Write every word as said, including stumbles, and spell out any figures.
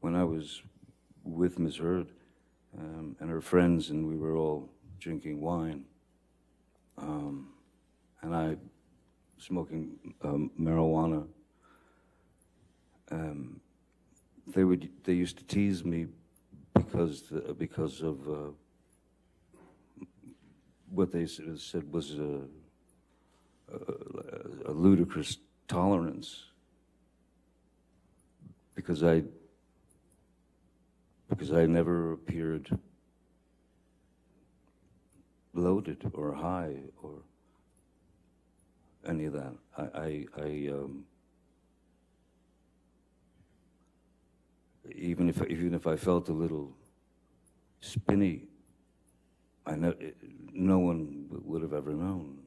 when I was with Miss Heard um, and her friends, and we were all drinking wine, um, and I smoking um, marijuana. Um, they would they used to tease me because the, because of uh, what they said was a, a, a ludicrous tolerance, because I because I never appeared loaded or high or any of that. I I, I um, even if even if I felt a little spinny, I know no one would have ever known.